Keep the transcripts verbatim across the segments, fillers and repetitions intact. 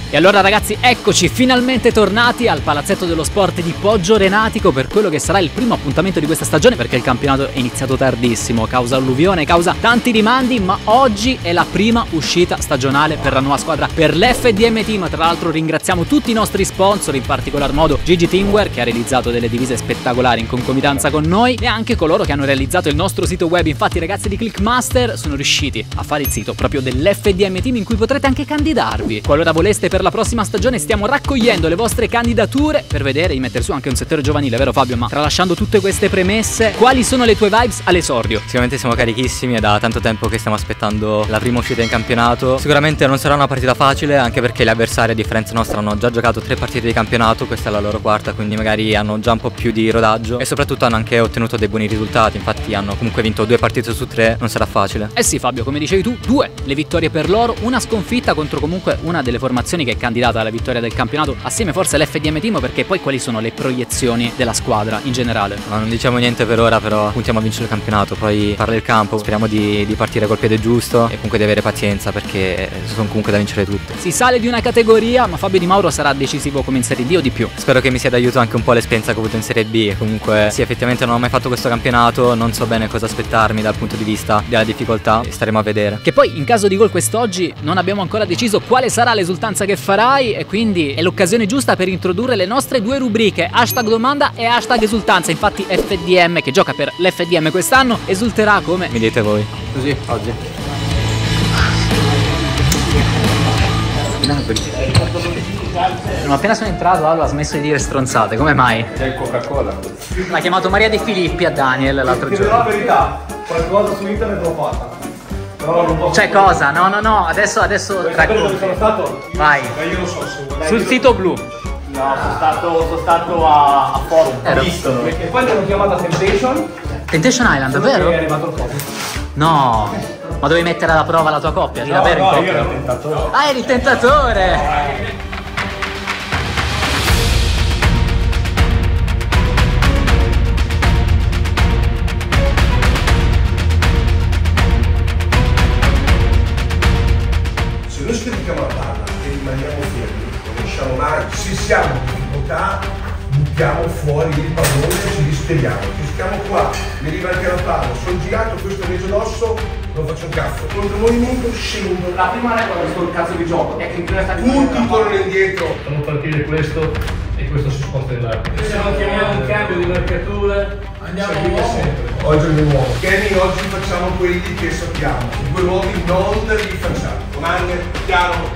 E allora ragazzi, eccoci finalmente tornati al Palazzetto dello Sport di Poggio Renatico per quello che sarà il primo appuntamento di questa stagione, perché il campionato è iniziato tardissimo, causa alluvione, causa tanti rimandi, ma oggi è la prima uscita stagionale per la nuova squadra, per l'F D M Team. Tra l'altro ringraziamo tutti i nostri sponsor, in particolar modo Gigi Teamwear, che ha realizzato delle divise spettacolari in concomitanza con noi, e anche coloro che hanno realizzato il nostro sito web. Infatti i ragazzi di Clickmaster sono riusciti a fare il sito proprio dell'F D M Team, in cui potrete anche candidarvi. Qualora voleste per la prossima stagione, stiamo raccogliendo le vostre candidature per vedere di mettere su anche un settore giovanile, vero Fabio? Ma tralasciando tutte queste premesse, quali sono le tue vibes all'esordio? Sicuramente siamo carichissimi, è da tanto tempo che stiamo aspettando la prima uscita in campionato. Sicuramente non sarà una partita facile, anche perché gli avversari a differenza nostra hanno già giocato tre partite di campionato, questa è la loro quarta, quindi magari hanno già un po' più di rodaggio e soprattutto hanno anche ottenuto dei buoni risultati. Infatti hanno comunque vinto due partite su tre, non sarà facile. Eh sì Fabio, come dicevi tu, due le vittorie per loro, una sconfitta contro comunque una delle formazioni che è candidata alla vittoria del campionato, assieme forse all'F D M Team. Perché poi quali sono le proiezioni della squadra in generale? No, non diciamo niente per ora, però puntiamo a vincere il campionato, poi parla il campo, speriamo di, di partire col piede giusto e comunque di avere pazienza, perché sono comunque da vincere tutte. Si sale di una categoria, ma Fabio Di Mauro sarà decisivo come in Serie D o di più? Spero che mi sia d'aiuto anche un po' l'esperienza che ho avuto in Serie B. Comunque sì, effettivamente non ho mai fatto questo campionato, non so bene cosa aspettarmi dal punto di vista della difficoltà, staremo a vedere. Che poi in caso di gol quest'oggi non abbiamo ancora deciso quale sarà l'esultanza che farai, e quindi è l'occasione giusta per introdurre le nostre due rubriche, hashtag domanda e hashtag esultanza. Infatti F D M, che gioca per l'F D M quest'anno, esulterà come... Mi dite voi. Così, oggi. Ma appena sono entrato Allo ha smesso di dire stronzate, come mai? C'è il Coca-Cola. L'ha chiamato Maria De Filippi a Daniel l'altro giorno. La verità, qualcosa su internet l'ho fatta. Però non posso. C'è cosa? No, no, no, adesso, adesso Sapere dove sono stato? Vai. Ma io lo so se vuoi. Sul sito blu. No, sono stato, sono stato a, a Forum. Ero. Ho visto. E poi mi hanno chiamata Temptation. Temptation Island, Solo che vero? è arrivato il Covid. No. Ma dovevi mettere alla prova la tua coppia? Eri davvero in no, io coppia? ero il tentatore. Ah, eri il tentatore! Se noi scarichiamo la palla e rimaniamo fermi, non riusciamo mai, se siamo in difficoltà, buttiamo fuori il pallone e ci disperiamo. Ci stiamo qua, mi arriva anche la palla, sono girato, questo è mezzo d'osso, non faccio un cazzo. Contro il movimento scendo. La prima regola di questo cazzo di gioco è che in prima stagione Tutti tornano indietro. Fanno partire questo e questo si sposta in là. se non chiamiamo un cambio di marcatura Andiamo sempre. Oggi è nuovo. Kenny, oggi facciamo quelli che sappiamo. I due nuovi non li facciamo. Comande, piano.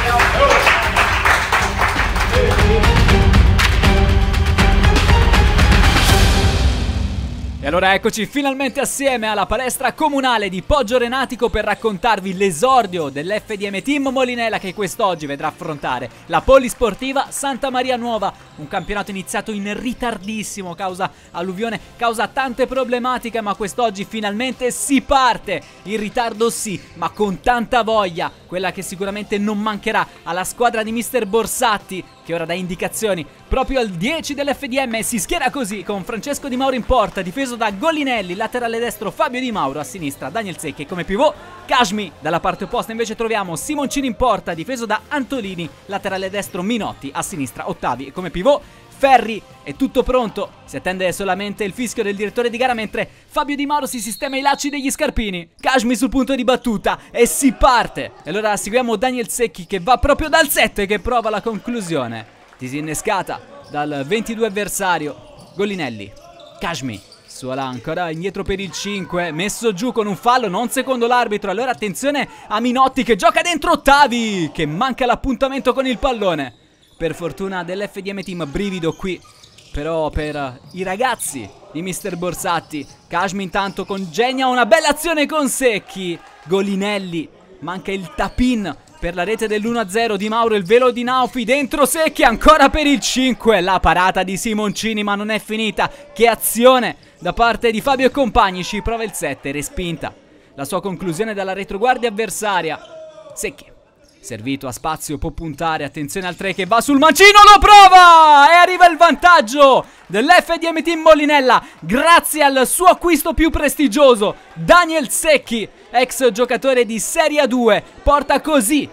E allora eccoci finalmente assieme alla palestra comunale di Poggio Renatico per raccontarvi l'esordio dell'F D M Team Molinella, che quest'oggi vedrà affrontare la Polisportiva Santa Maria Nuova. Un campionato iniziato in ritardissimo, causa alluvione, causa tante problematiche, ma quest'oggi finalmente si parte. In ritardo sì, ma con tanta voglia, quella che sicuramente non mancherà alla squadra di mister Borsatti, che ora dà indicazioni proprio al dieci dell'F D M e si schiera così con Francesco Di Mauro in porta, difeso da Golinelli, laterale destro Fabio Di Mauro, a sinistra Daniel Secchi, come pivot Kashmi. Dalla parte opposta invece troviamo Simoncini in porta, difeso da Antolini, laterale destro Minotti, a sinistra Ottavi, e come pivot Ferri. È tutto pronto, si attende solamente il fischio del direttore di gara mentre Fabio Di Mauro si sistema i lacci degli scarpini. Kashmi sul punto di battuta e si parte. E allora seguiamo Daniel Secchi che va proprio dal sette, che prova la conclusione. Disinnescata dal ventidue avversario Golinelli. Kashmi suola ancora indietro per il cinque, messo giù con un fallo, non secondo l'arbitro. Allora attenzione a Minotti che gioca dentro Ottavi, che manca l'appuntamento con il pallone. Per fortuna dell'F D M Team, brivido qui però per i ragazzi di mister Borsatti. Kashmi intanto congegna una bella azione con Secchi. Golinelli, manca il tap-in per la rete dell'uno a zero. Di Mauro, il velo di Naufi, dentro Secchi, ancora per il cinque. La parata di Simoncini, ma non è finita. Che azione da parte di Fabio e compagni. Ci prova il sette, respinta la sua conclusione dalla retroguardia avversaria. Secchi, servito a spazio, può puntare, attenzione al tre che va sul mancino, lo prova! E arriva il vantaggio dell'F D M Team Molinella grazie al suo acquisto più prestigioso. Daniel Secchi, ex giocatore di Serie A due, porta così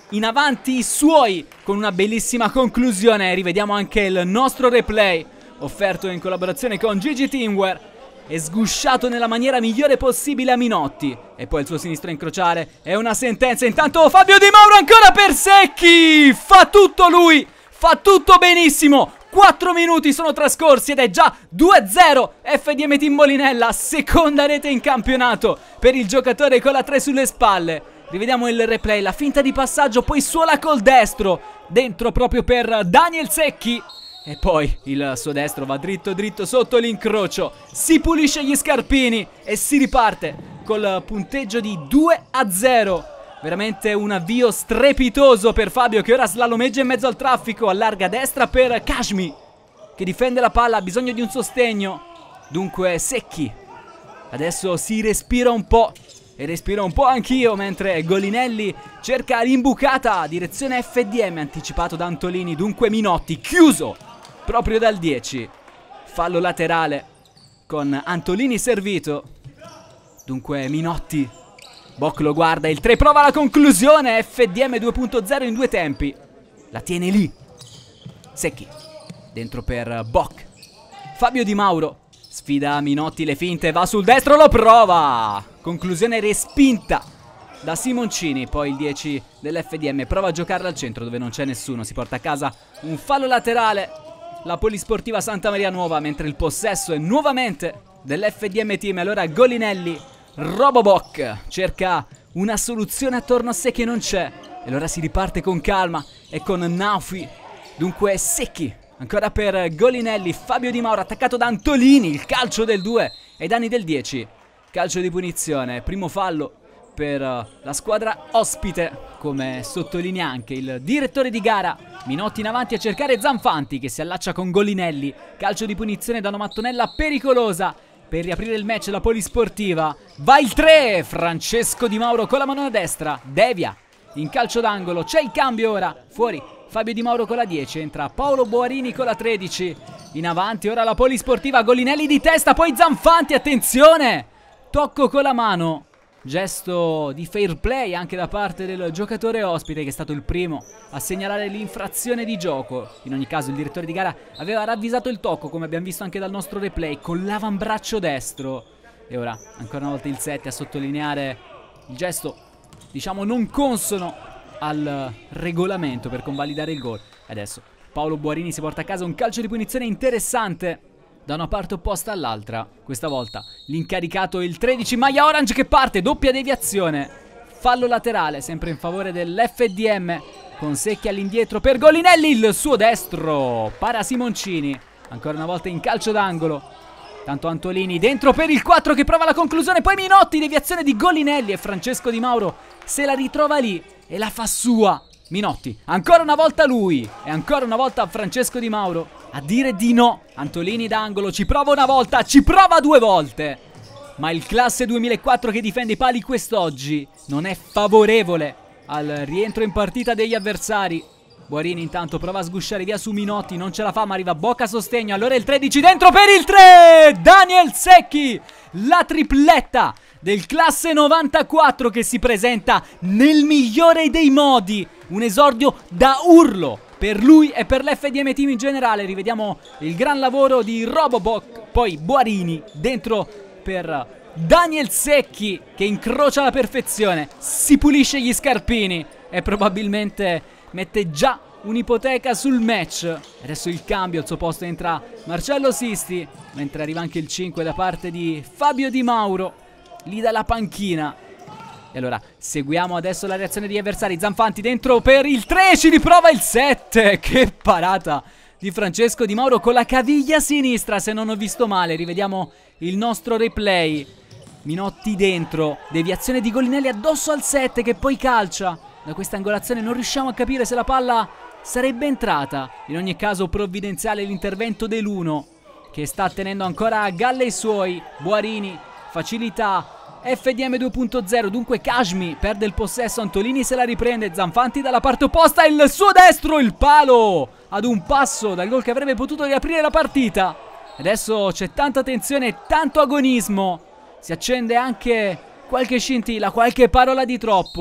in avanti i suoi con una bellissima conclusione. Rivediamo anche il nostro replay offerto in collaborazione con Gigi Teamwear e sgusciato nella maniera migliore possibile a Minotti. E poi il suo sinistro a incrociare è una sentenza. Intanto Fabio Di Mauro ancora per Secchi, fa tutto lui, fa tutto benissimo. quattro minuti sono trascorsi ed è già due a zero F D M Team Molinella, seconda rete in campionato per il giocatore con la tre sulle spalle. Rivediamo il replay, la finta di passaggio, poi suola col destro, dentro proprio per Daniel Secchi. E poi il suo destro va dritto dritto sotto l'incrocio, si pulisce gli scarpini e si riparte col punteggio di due a zero. Veramente un avvio strepitoso per Fabio, che ora slalomeggia in mezzo al traffico. Allarga a destra per Kashmi, che difende la palla, ha bisogno di un sostegno. Dunque Secchi adesso si respira un po', e respiro un po' anch'io, mentre Golinelli cerca l'imbucata, direzione F D M, anticipato da Antolini. Dunque Minotti chiuso proprio dal dieci, fallo laterale con Antolini servito. Dunque Minotti, Boc lo guarda, il tre prova la conclusione. F D M due punto zero in due tempi, la tiene lì Secchi, dentro per Boc. Fabio Di Mauro sfida Minotti, le finte, va sul destro, lo prova, conclusione respinta da Simoncini. Poi il dieci dell'F D M prova a giocarla al centro dove non c'è nessuno, si porta a casa un fallo laterale la Polisportiva Santa Maria Nuova, mentre il possesso è nuovamente dell'F D M Team. Allora Golinelli, Roboboc cerca una soluzione attorno a sé che non c'è, e allora si riparte con calma e con Naufi. Dunque Secchi ancora per Golinelli, Fabio Di Mauro attaccato da Antolini, il calcio del due ai danni del dieci, calcio di punizione, primo fallo per la squadra ospite, come sottolinea anche il direttore di gara. Minotti in avanti a cercare Zanfanti, che si allaccia con Golinelli, calcio di punizione da una mattonella pericolosa per riaprire il match. La Polisportiva va il tre, Francesco Di Mauro con la mano a destra, devia in calcio d'angolo, c'è il cambio ora, fuori Fabio Di Mauro con la dieci, entra Paolo Boarini con la tredici, in avanti ora la Polisportiva, Golinelli di testa, poi Zanfanti, attenzione, tocco con la mano, gesto di fair play anche da parte del giocatore ospite, che è stato il primo a segnalare l'infrazione di gioco. In ogni caso il direttore di gara aveva ravvisato il tocco, come abbiamo visto anche dal nostro replay, con l'avambraccio destro. E ora ancora una volta il sette a sottolineare il gesto, diciamo, non consono al regolamento per convalidare il gol. Adesso Paolo Boarini si porta a casa un calcio di punizione interessante da una parte opposta all'altra. Questa volta l'incaricato è il tredici, maglia orange, che parte, doppia deviazione, fallo laterale sempre in favore dell'F D M, con Secchi all'indietro per Golinelli, il suo destro para Simoncini, ancora una volta in calcio d'angolo. Tanto Antolini dentro per il quattro che prova la conclusione, poi Minotti, deviazione di Golinelli, e Francesco Di Mauro se la ritrova lì e la fa sua. Minotti, ancora una volta lui, e ancora una volta Francesco Di Mauro a dire di no. Antolini d'angolo, ci prova una volta, ci prova due volte, ma il classe duemilaquattro che difende i pali quest'oggi non è favorevole al rientro in partita degli avversari. Boarini intanto prova a sgusciare via su Minotti, non ce la fa, ma arriva Boc a sostegno. Allora il tredici dentro per il tre, Daniel Secchi, la tripletta del classe novantaquattro che si presenta nel migliore dei modi, un esordio da urlo per lui e per l'F D M Team in generale. Rivediamo il gran lavoro di Roboboc, poi Boarini dentro per Daniel Secchi che incrocia la perfezione, si pulisce gli scarpini e probabilmente mette già un'ipoteca sul match. Adesso il cambio, al suo posto entra Marcello Sisti, mentre arriva anche il cinque da parte di Fabio Di Mauro, lì dalla panchina. E allora seguiamo adesso la reazione degli avversari. Zanfanti dentro per il tre, ci riprova il sette, che parata di Francesco Di Mauro con la caviglia sinistra, se non ho visto male. Rivediamo il nostro replay. Minotti dentro, deviazione di Golinelli addosso al sette che poi calcia. Da questa angolazione non riusciamo a capire se la palla sarebbe entrata. In ogni caso provvidenziale l'intervento dell'uno, che sta tenendo ancora a galla i suoi. Boarini, facilità F D M due punto zero, dunque Kashmi perde il possesso, Antolini se la riprende, Zanfanti dalla parte opposta, il suo destro, il palo ad un passo dal gol che avrebbe potuto riaprire la partita. Adesso c'è tanta tensione e tanto agonismo, si accende anche qualche scintilla, qualche parola di troppo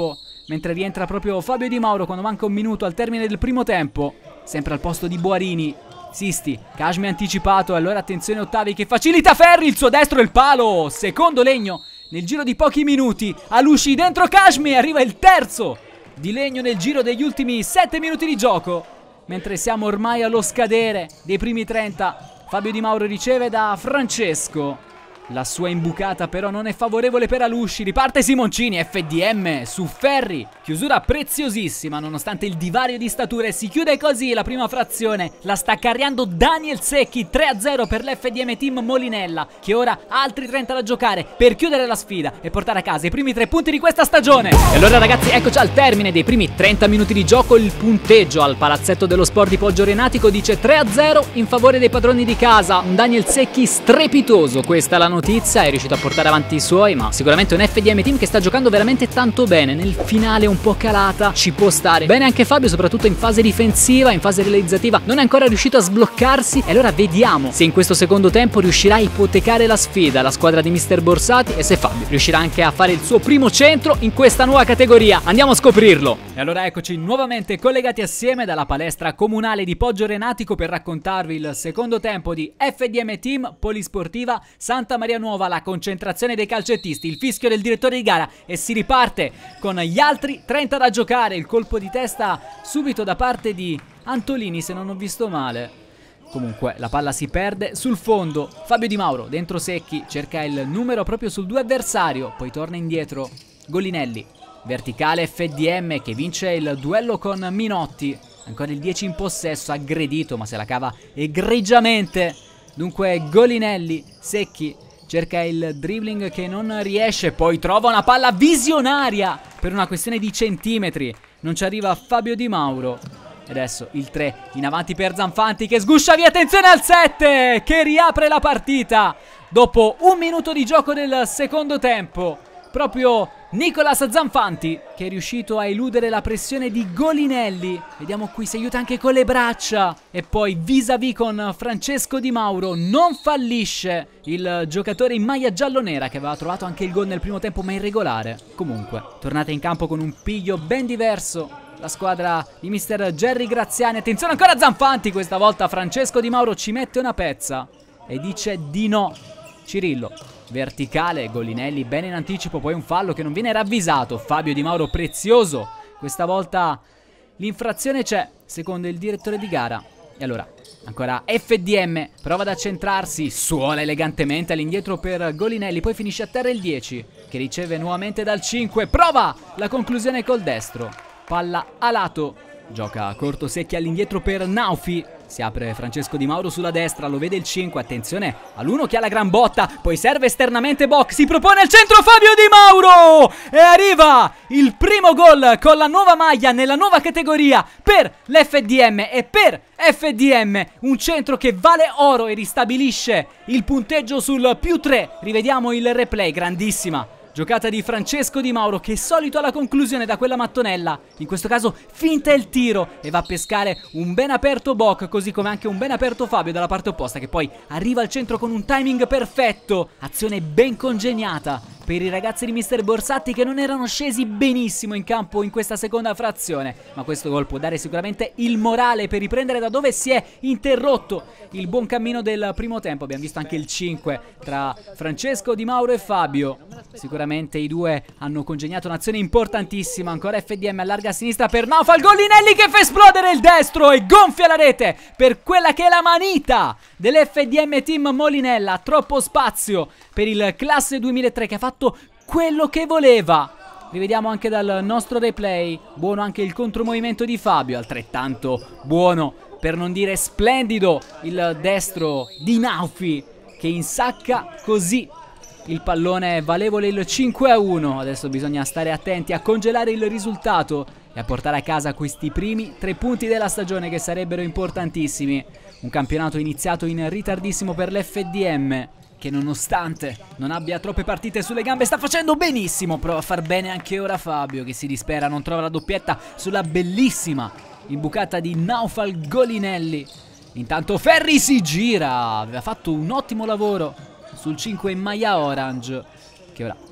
mentre rientra proprio Fabio Di Mauro quando manca un minuto al termine del primo tempo, sempre al posto di Boarini. Sisti, Kashmi anticipato, e allora attenzione Ottavi che facilita Ferri, il suo destro e il palo, secondo Legno nel giro di pochi minuti. Alushi dentro Kashmi, arriva il terzo di Legno nel giro degli ultimi sette minuti di gioco, mentre siamo ormai allo scadere dei primi trenta. Fabio Di Mauro riceve da Francesco, la sua imbucata però non è favorevole per Alushi, riparte Simoncini, F D M su Ferri, chiusura preziosissima nonostante il divario di stature. Si chiude così la prima frazione, la sta carriando Daniel Secchi, tre a zero per l'F D M Team Molinella, che ora ha altri trenta da giocare per chiudere la sfida e portare a casa i primi tre punti di questa stagione. E allora ragazzi, eccoci al termine dei primi trenta minuti di gioco. Il punteggio al palazzetto dello sport di Poggio Renatico dice tre a zero in favore dei padroni di casa, un Daniel Secchi strepitoso, questa è la notizia, è riuscito a portare avanti i suoi, ma sicuramente un F D M Team che sta giocando veramente tanto bene. Nel finale un po' calata, ci può stare bene anche Fabio, soprattutto in fase difensiva, in fase realizzativa non è ancora riuscito a sbloccarsi, e allora vediamo se in questo secondo tempo riuscirà a ipotecare la sfida, la squadra di mister Borsati, e se Fabio riuscirà anche a fare il suo primo centro in questa nuova categoria. Andiamo a scoprirlo. E allora eccoci nuovamente collegati assieme dalla palestra comunale di Poggio Renatico per raccontarvi il secondo tempo di F D M Team Polisportiva Santa Maria Nuova, la concentrazione dei calcettisti, il fischio del direttore di gara, e si riparte con gli altri trenta da giocare. Il colpo di testa subito da parte di Antolini, se non ho visto male. Comunque la palla si perde sul fondo. Fabio Di Mauro dentro Secchi, cerca il numero proprio sul due avversario, poi torna indietro Golinelli, verticale F D M che vince il duello con Minotti. Ancora il dieci in possesso, aggredito ma se la cava egregiamente. Dunque Golinelli, Secchi cerca il dribbling che non riesce, poi trova una palla visionaria per una questione di centimetri, non ci arriva Fabio Di Mauro. E adesso il tre in avanti per Zanfanti che sguscia via, attenzione al sette che riapre la partita dopo un minuto di gioco del secondo tempo. Proprio Nicolas Zanfanti che è riuscito a eludere la pressione di Golinelli. Vediamo qui, si aiuta anche con le braccia. E poi vis-à-vis con Francesco Di Mauro, non fallisce il giocatore in maglia giallonera che aveva trovato anche il gol nel primo tempo ma irregolare. Comunque tornata in campo con un piglio ben diverso la squadra di mister Gerry Graziani. Attenzione ancora Zanfanti, questa volta Francesco Di Mauro ci mette una pezza e dice di no. Cirillo, verticale, Golinelli bene in anticipo, poi un fallo che non viene ravvisato. Fabio Di Mauro prezioso, questa volta l'infrazione c'è secondo il direttore di gara. E allora ancora F D M, prova ad accentrarsi, suola elegantemente all'indietro per Golinelli, poi finisce a terra il dieci che riceve nuovamente dal cinque, prova la conclusione col destro, palla a lato, gioca a corto Secchi all'indietro per Naufi. Si apre Francesco Di Mauro sulla destra, lo vede il cinque, attenzione all'uno che ha la gran botta, poi serve esternamente Boc, si propone il centro Fabio Di Mauro e arriva il primo gol con la nuova maglia nella nuova categoria per l'F D M e per F D M, un centro che vale oro e ristabilisce il punteggio sul più tre. Rivediamo il replay, grandissima giocata di Francesco Di Mauro che solito alla conclusione da quella mattonella, in questo caso finta il tiro e va a pescare un ben aperto Boc, così come anche un ben aperto Fabio dalla parte opposta che poi arriva al centro con un timing perfetto, azione ben congegnata per i ragazzi di mister Borsatti che non erano scesi benissimo in campo in questa seconda frazione, ma questo gol può dare sicuramente il morale per riprendere da dove si è interrotto il buon cammino del primo tempo. Abbiamo visto anche il cinque tra Francesco Di Mauro e Fabio, sicuramente i due hanno congegnato un'azione importantissima. Ancora F D M allarga a sinistra per Naufal, Golinelli che fa esplodere il destro e gonfia la rete per quella che è la manita dell'F D M Team Molinella. Troppo spazio per il classe duemilatré che ha fatto quello che voleva. Rivediamo anche dal nostro replay, buono anche il contromovimento di Fabio, altrettanto buono per non dire splendido il destro di Naufi che insacca così il pallone valevole il cinque a uno. Adesso bisogna stare attenti a congelare il risultato e a portare a casa questi primi tre punti della stagione che sarebbero importantissimi. Un campionato iniziato in ritardissimo per l'F D M che nonostante non abbia troppe partite sulle gambe sta facendo benissimo. Prova a far bene anche ora Fabio che si dispera, non trova la doppietta sulla bellissima imbucata di Naufal Golinelli. Intanto Ferri si gira, aveva fatto un ottimo lavoro sul cinque in maglia orange che ora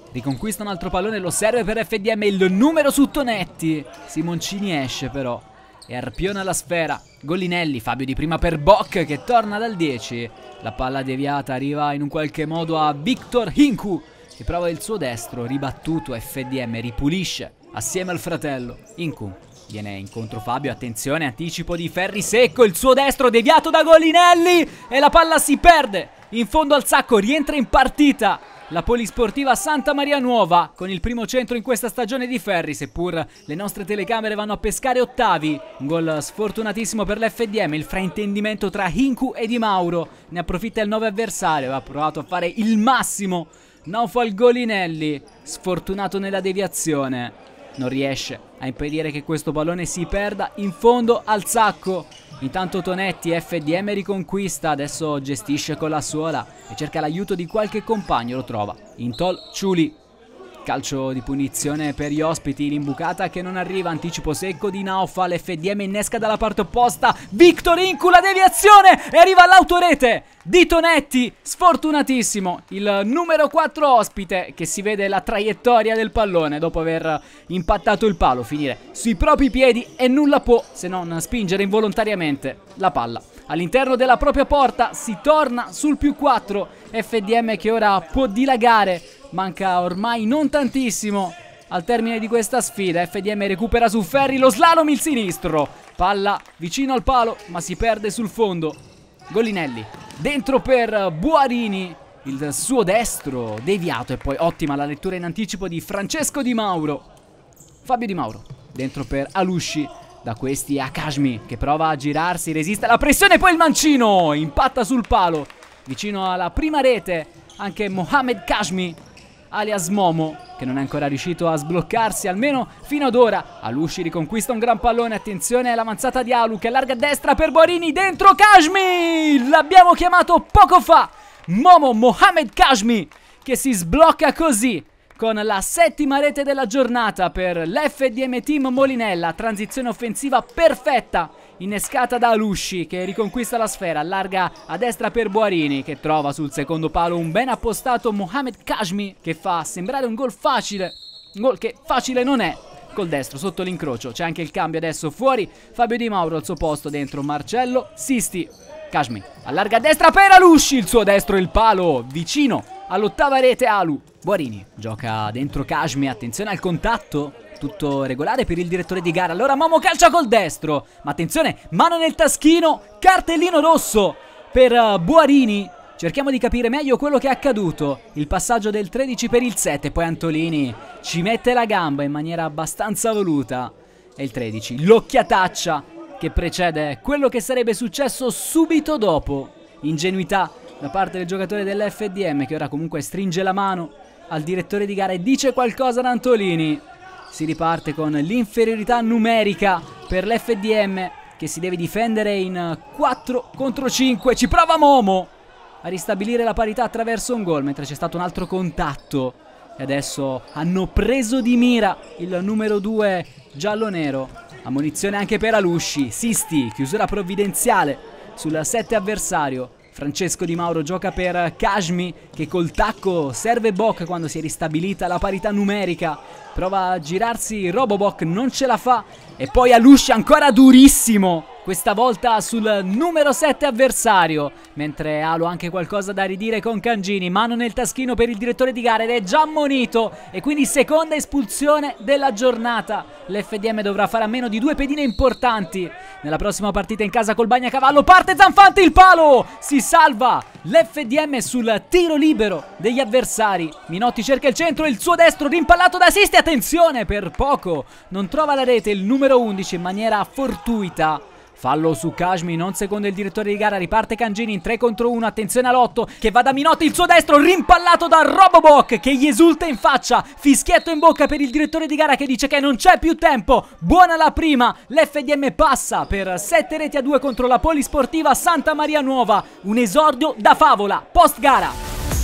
riconquista un altro pallone, lo serve per F D M, il numero su Tonetti. Simoncini esce però e arpiona la sfera. Gollinelli, Fabio di prima per Bock che torna dal dieci. La palla deviata arriva in un qualche modo a Victor Hinku, che prova il suo destro, ribattuto. F D M ripulisce assieme al fratello. Hinku viene incontro Fabio, attenzione, anticipo di Ferri secco, il suo destro deviato da Gollinelli e la palla si perde in fondo al sacco. Rientra in partita la Polisportiva Santa Maria Nuova con il primo centro in questa stagione di Ferri, seppur le nostre telecamere vanno a pescare ottavi. Un gol sfortunatissimo per l'F D M, il fraintendimento tra Hinku e Di Mauro, ne approfitta il nove avversario, ha provato a fare il massimo Naufal Gollinelli, sfortunato nella deviazione, non riesce a impedire che questo pallone si perda in fondo al sacco. Intanto Tonetti, F D M riconquista, adesso gestisce con la suola e cerca l'aiuto di qualche compagno, lo trova. Intol Ciuli, calcio di punizione per gli ospiti, l'imbucata che non arriva, anticipo secco di Naufal, F D M innesca dalla parte opposta, Victor Hinku, la deviazione e arriva all'autorete di Tonetti, sfortunatissimo il numero quattro ospite che si vede la traiettoria del pallone dopo aver impattato il palo, finire sui propri piedi e nulla può se non spingere involontariamente la palla all'interno della propria porta. Si torna sul più quattro, F D M che ora può dilagare, manca ormai non tantissimo al termine di questa sfida. F D M recupera su Ferri, lo slalom il sinistro, palla vicino al palo ma si perde sul fondo. Gollinelli dentro per Buarini, il suo destro deviato e poi ottima la lettura in anticipo di Francesco Di Mauro. Fabio Di Mauro dentro per Alusci, da questi a Kashmi che prova a girarsi, resiste alla pressione, poi il mancino impatta sul palo vicino alla prima rete. Anche Mohamed Kashmi alias Momo che non è ancora riuscito a sbloccarsi almeno fino ad ora. Alusci riconquista un gran pallone, attenzione all'avanzata di Alu che allarga a destra per Borini, dentro Kashmi, l'abbiamo chiamato poco fa, Momo Mohamed Kashmi che si sblocca così con la settima rete della giornata per l'F D M Team Molinella. Transizione offensiva perfetta innescata da Alusci che riconquista la sfera, allarga a destra per Boarini che trova sul secondo palo un ben appostato Mohamed Kashmi che fa sembrare un gol facile, un gol che facile non è. Col destro sotto l'incrocio c'è anche il cambio adesso fuori, Fabio Di Mauro al suo posto, dentro Marcello Sisti. Kashmi allarga a destra per Alusci, il suo destro il palo vicino all'ottava rete. Alu, Boarini gioca dentro Kashmi, attenzione al contatto, tutto regolare per il direttore di gara. Allora Momo calcia col destro, ma attenzione, mano nel taschino, cartellino rosso per uh, Boarini. Cerchiamo di capire meglio quello che è accaduto, il passaggio del tredici per il sette, poi Antolini ci mette la gamba in maniera abbastanza voluta e il tredici, l'occhiataccia che precede quello che sarebbe successo subito dopo. Ingenuità da parte del giocatore dell'F D M che ora comunque stringe la mano al direttore di gara e dice qualcosa ad Antolini. Si riparte con l'inferiorità numerica per l'F D M che si deve difendere in quattro contro cinque. Ci prova Momo a ristabilire la parità attraverso un gol, mentre c'è stato un altro contatto e adesso hanno preso di mira il numero due giallo-nero. Ammonizione anche per Alusci. Sisti, chiusura provvidenziale sul sette avversario. Francesco Di Mauro gioca per Kashmi che col tacco serve Bock quando si è ristabilita la parità numerica. Prova a girarsi Robobok, non ce la fa. E poi Alusci ancora durissimo, questa volta sul numero sette avversario. Mentre Alo ha anche qualcosa da ridire con Cangini. Mano nel taschino per il direttore di gara ed è già ammonito. E quindi seconda espulsione della giornata. L'F D M dovrà fare a meno di due pedine importanti nella prossima partita in casa col Bagnacavallo. Parte Zanfanti, il palo! Si salva l'F D M sul tiro libero degli avversari. Minotti cerca il centro, il suo destro rimpallato da Sisti. Attenzione, per poco non trova la rete il numero undici in maniera fortuita. Fallo su Kashmi, non secondo il direttore di gara, riparte Cangini in tre contro uno, attenzione all'otto che va da Minotti, il suo destro rimpallato da Robobok che gli esulta in faccia, fischietto in bocca per il direttore di gara che dice che non c'è più tempo. Buona la prima, l'F D M passa per sette reti a due contro la Polisportiva Santa Maria Nuova, un esordio da favola post gara.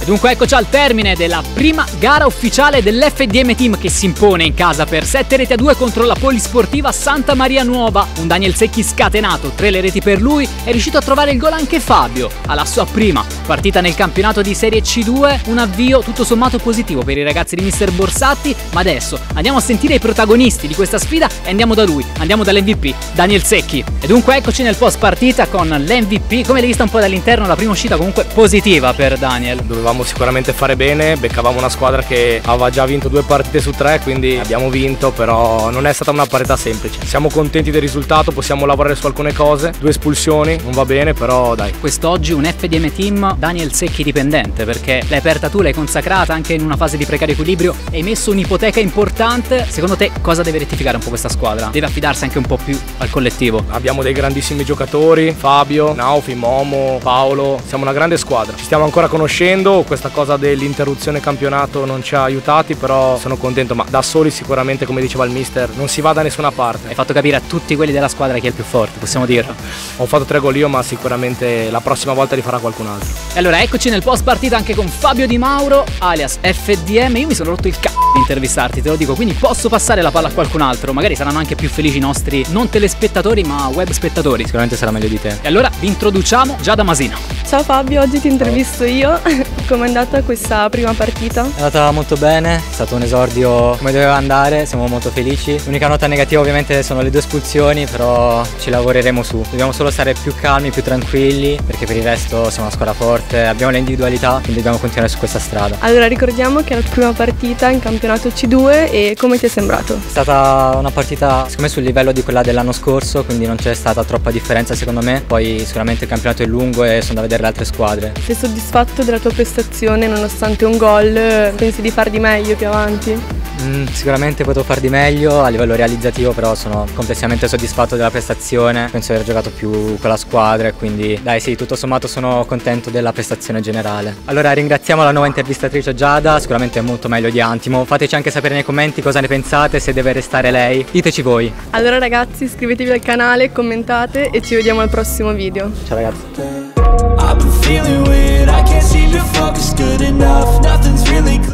E dunque eccoci al termine della prima gara ufficiale dell'F D M Team, che si impone in casa per sette reti a due contro la Polisportiva Santa Maria Nuova. Un Daniel Secchi scatenato, tre le reti per lui, è riuscito a trovare il gol anche Fabio alla sua prima partita nel campionato di Serie C due, un avvio tutto sommato positivo per i ragazzi di mister Borsatti. Ma adesso andiamo a sentire i protagonisti di questa sfida e andiamo da lui, andiamo dall'M V P, Daniel Secchi. E dunque eccoci nel post partita con l'M V P. Come l'hai vista un po' dall'interno, la prima uscita comunque positiva per Daniel? Dovevamo sicuramente fare bene, beccavamo una squadra che aveva già vinto due partite su tre, quindi abbiamo vinto, però non è stata una partita semplice. Siamo contenti del risultato, possiamo lavorare su alcune cose, due espulsioni, non va bene, però dai. Quest'oggi un F D M Team Daniel Secchi dipendente, perché l'hai aperta tu, l'hai consacrata anche in una fase di precario equilibrio, hai messo un'ipoteca importante. Secondo te cosa deve rettificare un po' questa squadra? Deve affidarsi anche un po' più al collettivo? Abbiamo dei grandissimi giocatori, Fabio, Naufi, Momo, Paolo, siamo una grande squadra. Ci stiamo ancora conoscendo, questa cosa dell'interruzione campionato non ci ha aiutati, però sono contento, ma da soli sicuramente, come diceva il mister, non si va da nessuna parte. Hai fatto capire a tutti quelli della squadra chi è il più forte, possiamo dirlo. Ho fatto tre gol io, ma sicuramente la prossima volta li farà qualcun altro. E allora eccoci nel post partita anche con Fabio Di Mauro, alias F D M. Io mi sono rotto il c***o di intervistarti, te lo dico, quindi posso passare la palla a qualcun altro. Magari saranno anche più felici i nostri non telespettatori ma web spettatori. Sicuramente sarà meglio di te. E allora vi introduciamo Giada Masino. Ciao Fabio, oggi ti intervisto io. Com'è andata questa prima partita? È andata molto bene, è stato un esordio come doveva andare, siamo molto felici. L'unica nota negativa ovviamente sono le due espulsioni, però ci lavoreremo su. Dobbiamo solo stare più calmi, più tranquilli, perché per il resto siamo una squadra forte, abbiamo le individualità, quindi dobbiamo continuare su questa strada. Allora ricordiamo che è la prima partita in campionato C due e come ti è sembrato? È stata una partita secondo me sul livello di quella dell'anno scorso, quindi non c'è stata troppa differenza secondo me. Poi sicuramente il campionato è lungo e sono da vedere le altre squadre. Sei soddisfatto della tua prestazione nonostante un gol? Pensi di far di meglio più avanti? Mm, sicuramente potevo far di meglio a livello realizzativo, però sono complessivamente soddisfatto della prestazione. Penso di aver giocato più con la squadra e quindi dai sì, tutto sommato sono contento della prestazione generale. Allora ringraziamo la nuova intervistatrice Giada, sicuramente è molto meglio di Antimo. Fateci anche sapere nei commenti cosa ne pensate, se deve restare lei, diteci voi. Allora ragazzi, iscrivetevi al canale, commentate e ci vediamo al prossimo video. Ciao ragazzi.